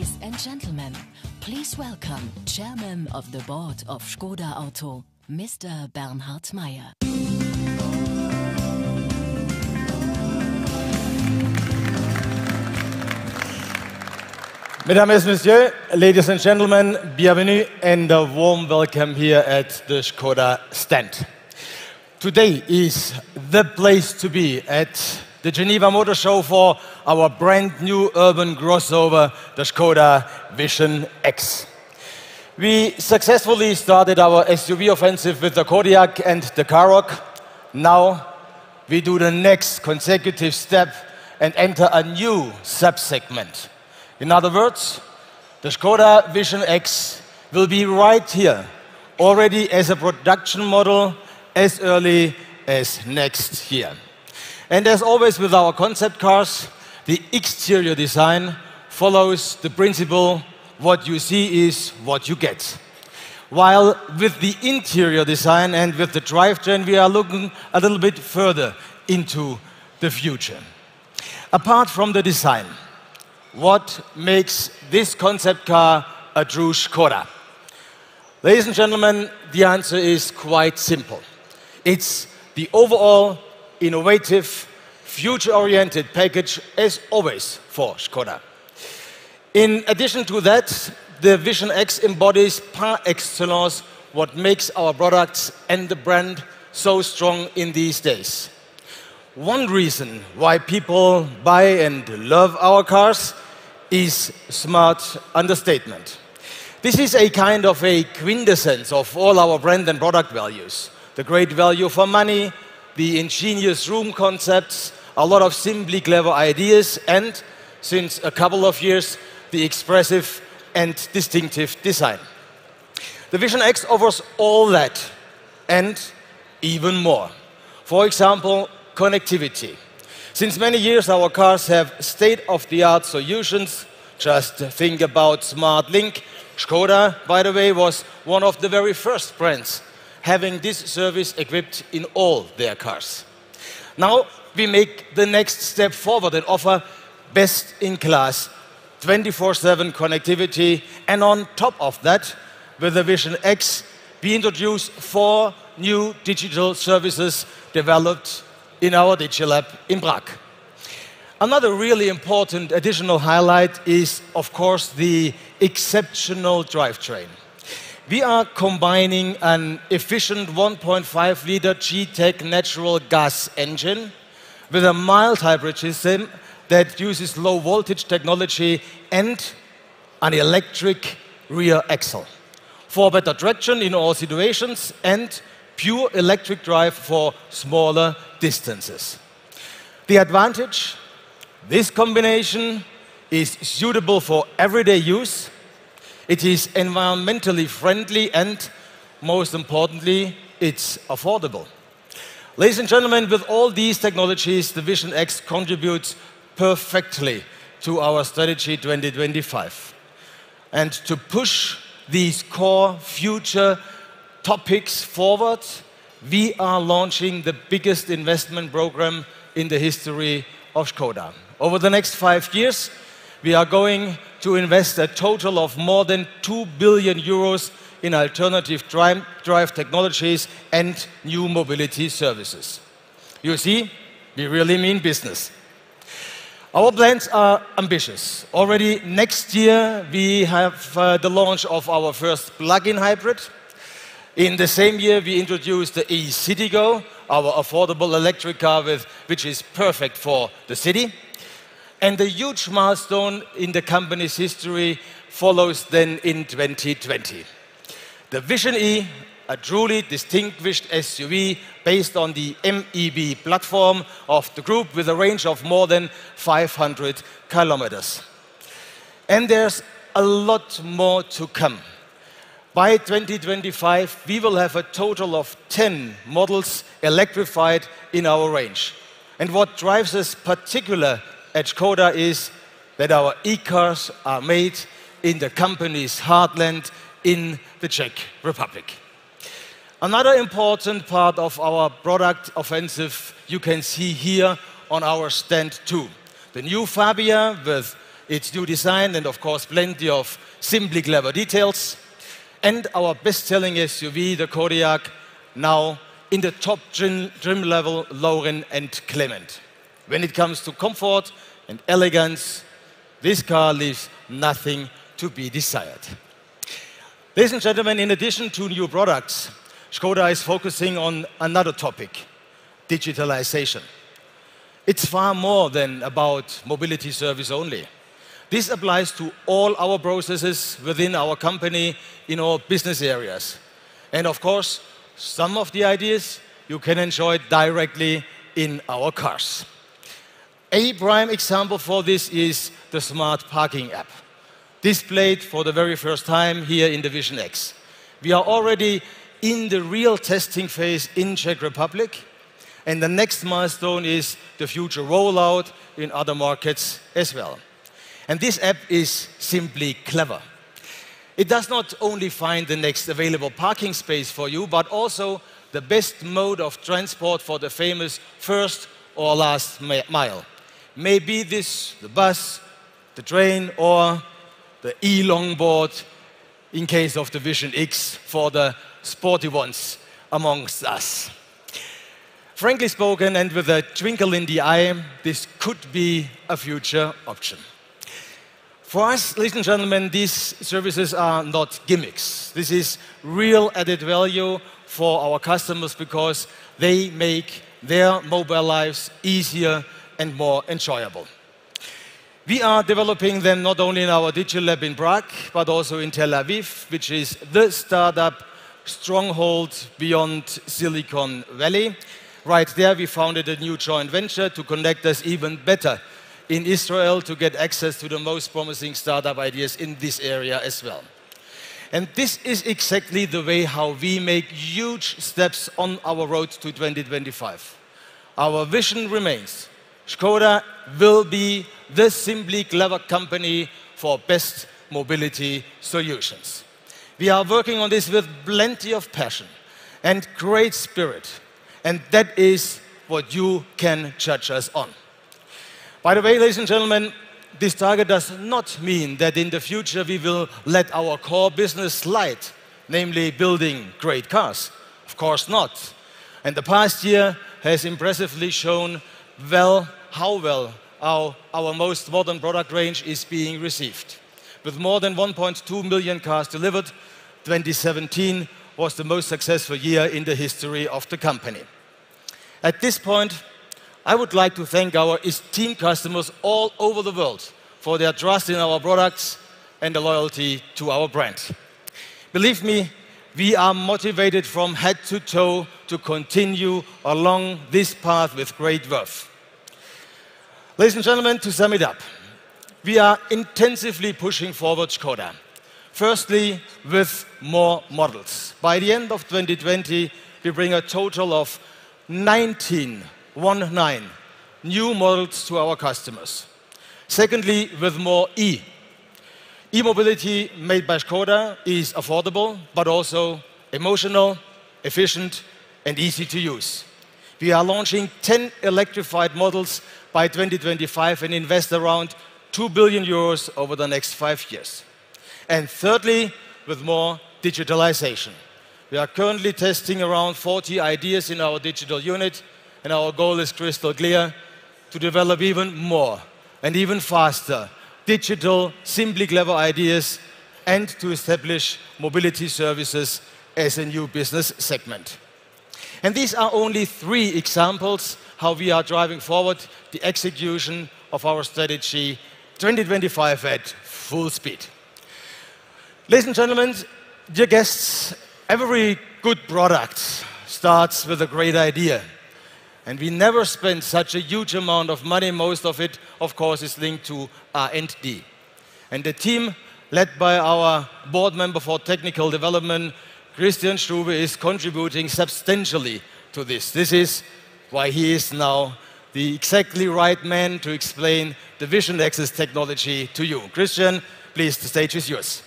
Ladies and gentlemen, please welcome Chairman of the Board of Škoda Auto, Mr. Bernhard Maier. Mesdames et Messieurs, ladies and gentlemen, bienvenue and a warm welcome here at the Škoda stand. Today is the place to be at the Geneva Motor Show for our brand new urban crossover, the Škoda Vision X. We successfully started our SUV offensive with the Kodiaq and the Karoq. Now we do the next consecutive step and enter a new sub-segment. In other words, the Škoda Vision X will be right here, already as a production model as early as next year. And as always with our concept cars, the exterior design follows the principle, what you see is what you get. While with the interior design and with the drivetrain, we are looking a little bit further into the future. Apart from the design, what makes this concept car a true Škoda? Ladies and gentlemen, the answer is quite simple. It's the overall innovative, future-oriented package, as always, for Škoda. In addition to that, the Vision X embodies par excellence what makes our products and the brand so strong in these days. One reason why people buy and love our cars is smart understatement. This is a kind of a quintessence of all our brand and product values. The great value for money, the ingenious room concepts, a lot of simply clever ideas, and, since a couple of years, the expressive and distinctive design. The Vision X offers all that and even more. For example, connectivity. Since many years, our cars have state-of-the-art solutions. Just think about SmartLink. Škoda, by the way, was one of the very first brands having this service equipped in all their cars. Now we make the next step forward and offer best-in-class 24/7 connectivity, and on top of that, with the Vision X, we introduce 4 new digital services developed in our DigiLab in Prague. Another really important additional highlight is, of course, the exceptional drivetrain. We are combining an efficient 1.5-liter G-Tech natural gas engine with a mild hybrid system that uses low-voltage technology and an electric rear axle for better traction in all situations and pure electric drive for smaller distances. The advantage? This combination is suitable for everyday use. It is environmentally friendly and, most importantly, it's affordable. Ladies and gentlemen, with all these technologies, the Vision X contributes perfectly to our strategy 2025. And to push these core future topics forward, we are launching the biggest investment program in the history of Škoda. Over the next 5 years, we are going to invest a total of more than 2 billion euros in alternative drive technologies and new mobility services. You see, we really mean business. Our plans are ambitious. Already next year, we have the launch of our first plug-in hybrid. In the same year, we introduced the eCitigo, our affordable electric car which is perfect for the city. And the huge milestone in the company's history follows then in 2020. The Vision E, a truly distinguished SUV based on the MEB platform of the group with a range of more than 500 kilometers. And there's a lot more to come. By 2025, we will have a total of 10 models electrified in our range. And what drives us particular at Škoda is that our e-cars are made in the company's heartland in the Czech Republic. Another important part of our product offensive you can see here on our stand too. The new Fabia with its new design and, of course, plenty of simply clever details. And our best-selling SUV, the Kodiaq, now in the top trim level, Laurin and Clement. When it comes to comfort and elegance, this car leaves nothing to be desired. Ladies and gentlemen, in addition to new products, Škoda is focusing on another topic, digitalization. It's far more than about mobility service only. This applies to all our processes within our company in all business areas. And of course, some of the ideas you can enjoy directly in our cars. A prime example for this is the smart parking app, displayed for the very first time here in the Vision X. We are already in the real testing phase in Czech Republic, and the next milestone is the future rollout in other markets as well. And this app is simply clever. It does not only find the next available parking space for you, but also the best mode of transport for the famous first or last mile. Maybe this the bus, the train, or the e-longboard in case of the Vision X for the sporty ones amongst us. Frankly spoken, and with a twinkle in the eye, this could be a future option. For us, ladies and gentlemen, these services are not gimmicks. This is real added value for our customers because they make their mobile lives easier and more enjoyable. We are developing them not only in our digital lab in Prague, but also in Tel Aviv, which is the startup stronghold beyond Silicon Valley. Right there, we founded a new joint venture to connect us even better in Israel to get access to the most promising startup ideas in this area as well. And this is exactly the way how we make huge steps on our road to 2025. Our vision remains. Škoda will be the simply clever company for best mobility solutions. We are working on this with plenty of passion and great spirit, and that is what you can judge us on. By the way, ladies and gentlemen, this target does not mean that in the future we will let our core business slide, namely building great cars. Of course not. And the past year has impressively shown how well our most modern product range is being received. With more than 1.2 million cars delivered, 2017 was the most successful year in the history of the company. At this point, I would like to thank our esteemed customers all over the world for their trust in our products and the loyalty to our brand. Believe me, we are motivated from head to toe to continue along this path with great verve. Ladies and gentlemen, to sum it up, we are intensively pushing forward Škoda. Firstly, with more models. By the end of 2020, we bring a total of 19 new models to our customers. Secondly, with more E-mobility made by Škoda is affordable, but also emotional, efficient, and easy to use. We are launching 10 electrified models by 2025 and invest around 2 billion euros over the next 5 years. And thirdly, with more digitalization. We are currently testing around 40 ideas in our digital unit, and our goal is crystal clear: to develop even more and even faster digital, simply clever ideas, and to establish mobility services as a new business segment. And these are only 3 examples how we are driving forward the execution of our strategy 2025 at full speed. Ladies and gentlemen, dear guests, every good product starts with a great idea. And we never spend such a huge amount of money. Most of it, of course, is linked to R&D. And the team, led by our board member for technical development, Christian Strube, is contributing substantially to this. This is why he is now the exactly right man to explain the Vision X's technology to you. Christian, please, the stage is yours.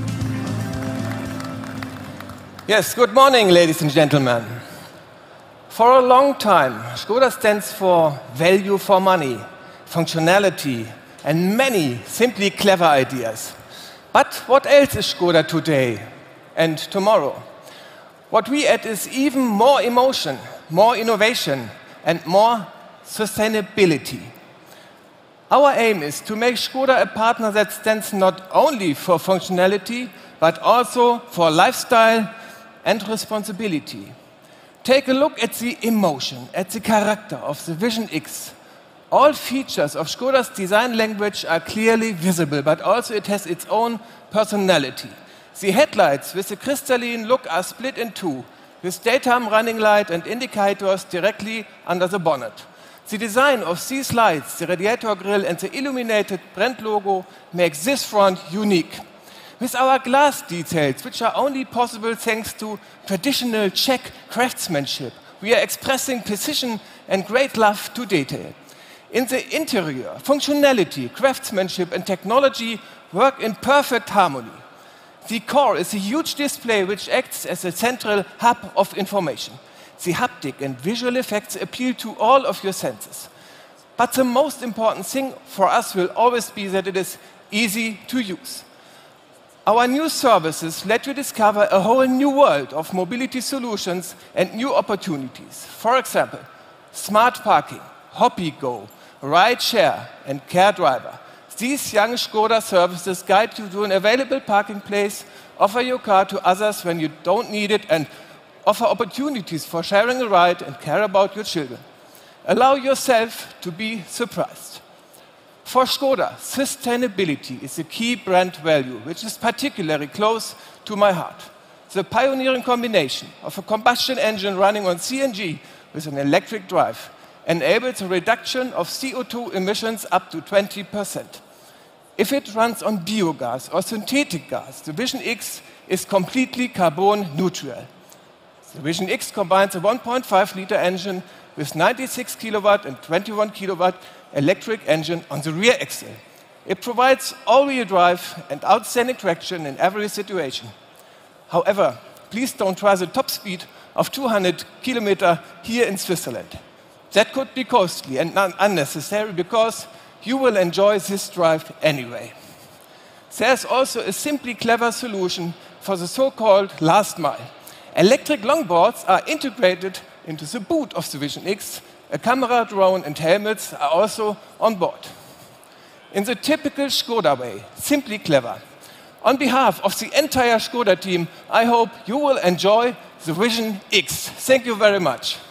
Yes, good morning, ladies and gentlemen. For a long time, Škoda stands for value for money, functionality, and many simply clever ideas. But what else is Škoda today and tomorrow? What we add is even more emotion, more innovation, and more sustainability. Our aim is to make Škoda a partner that stands not only for functionality, but also for lifestyle and responsibility. Take a look at the emotion, at the character of the Vision X. All features of Škoda's design language are clearly visible, but also it has its own personality. The headlights with the crystalline look are split in two, with daytime running light and indicators directly under the bonnet. The design of these lights, the radiator grille and the illuminated brand logo makes this front unique. With our glass details, which are only possible thanks to traditional Czech craftsmanship, we are expressing precision and great love to detail. In the interior, functionality, craftsmanship and technology work in perfect harmony. The core is a huge display which acts as a central hub of information. The haptic and visual effects appeal to all of your senses. But the most important thing for us will always be that it is easy to use. Our new services let you discover a whole new world of mobility solutions and new opportunities. For example, smart parking, HoppyGo, ride share, and care driver. These young Škoda services guide you to an available parking place, offer your car to others when you don't need it, and offer opportunities for sharing a ride and care about your children. Allow yourself to be surprised. For Škoda, sustainability is a key brand value, which is particularly close to my heart. The pioneering combination of a combustion engine running on CNG with an electric drive enables a reduction of CO2 emissions up to 20%. If it runs on biogas or synthetic gas, the Vision X is completely carbon neutral. The Vision X combines a 1.5-liter engine with 96 kilowatt and 21 kilowatt electric engine on the rear axle. It provides all-wheel drive and outstanding traction in every situation. However, please don't try the top speed of 200 kilometers here in Switzerland. That could be costly and unnecessary because you will enjoy this drive anyway. There's also a simply clever solution for the so-called last mile. Electric longboards are integrated into the boot of the Vision X. A camera, drone and helmets are also on board. In the typical Škoda way, simply clever. On behalf of the entire Škoda team, I hope you will enjoy the Vision X. Thank you very much.